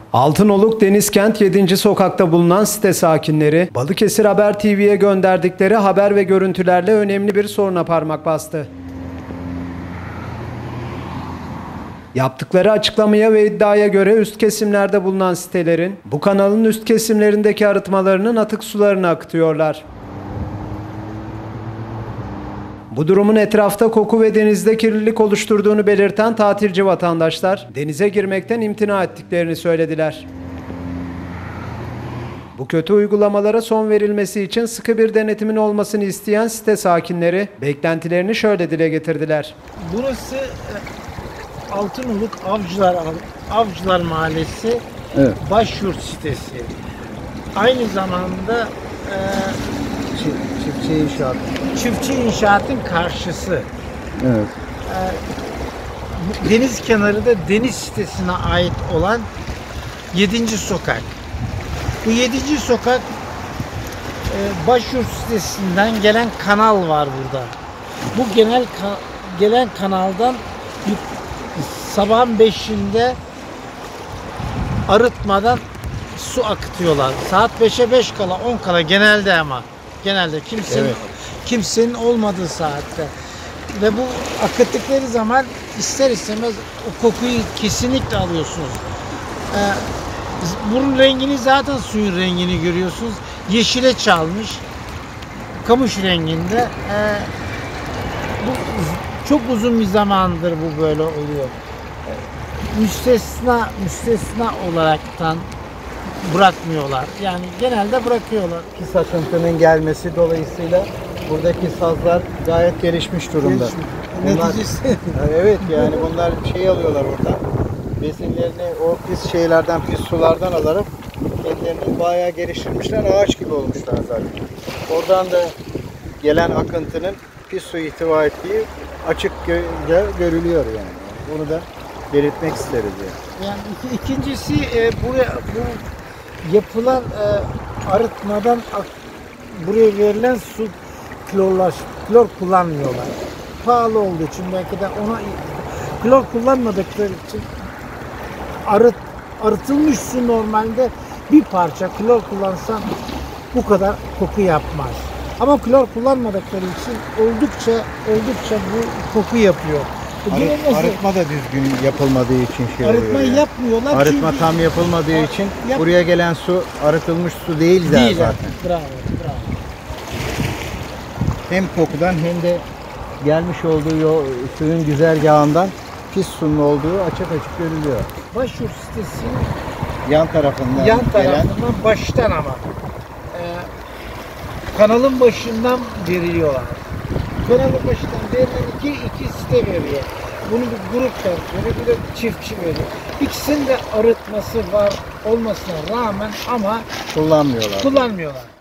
Altınoluk Denizkent 7. Sokak'ta bulunan site sakinleri, Balıkesir Haber TV'ye gönderdikleri haber ve görüntülerle önemli bir soruna parmak bastı. Yaptıkları açıklamaya ve iddiaya göre üst kesimlerde bulunan sitelerin, bu kanalın üst kesimlerindeki arıtmalarının atık sularını akıtıyorlar. Bu durumun etrafta koku ve denizde kirlilik oluşturduğunu belirten tatilci vatandaşlar, denize girmekten imtina ettiklerini söylediler. Bu kötü uygulamalara son verilmesi için sıkı bir denetimin olmasını isteyen site sakinleri, beklentilerini şöyle dile getirdiler. Burası Altınoluk Avcılar Mahallesi, evet. Başyurt sitesi. Aynı zamanda Çiftçi İnşaat'ın karşısı. Evet. Deniz kenarı da deniz sitesine ait olan 7. sokak. Bu 7. sokak Başyurt sitesinden gelen kanal var burada. Bu gelen kanaldan sabahın 5'inde arıtmadan su akıtıyorlar. Saat 5'e 5 kala 10 kala genelde kimsenin olmadığı saatte. Ve bu akıttıkları zaman ister istemez o kokuyu kesinlikle alıyorsunuz. Bunun rengini zaten suyun rengini görüyorsunuz. Yeşile çalmış. Kamış renginde. Bu çok uzun bir zamandır bu böyle oluyor. Müstesna olaraktan bırakmıyorlar. Yani genelde bırakıyorlar. Pis akıntının gelmesi dolayısıyla buradaki sazlar gayet gelişmiş durumda. Neticesi. Evet, yani bunlar şey alıyorlar oradan. Besinlerini o pis şeylerden, pis sulardan alarak kendilerini bayağı geliştirmişler. Ağaç gibi olmuşlar zaten. Oradan da gelen akıntının pis su ihtiva ettiği açıkça görülüyor yani. Bunu da belirtmek isteriz yani. Yani ikincisi bu yapılan arıtmadan buraya verilen su klor kullanmıyorlar. Pahalı olduğu için belki de ona klor kullanmadıkları için arıtılmış su normalde bir parça klor kullansan bu kadar koku yapmaz. Ama klor kullanmadıkları için oldukça bu koku yapıyor. Arıtma da düzgün yapılmadığı için arıtma oluyor. Yapmıyorlar. Arıtma tam yapılmadığı için buraya gelen su arıtılmış su değil zaten. Bravo. Hem kokudan hem de gelmiş olduğu suyun güzergahından pis suyun olduğu açık görülüyor. Başyurt sitesinin yan tarafından baştan ama kanalın başından veriliyorlar. Kanalın başından verilen iki site veriyor. Bunu bir grup veriyor, bir de çiftçi veriyor. İkisinin de arıtması var olmasına rağmen ama kullanmıyorlar.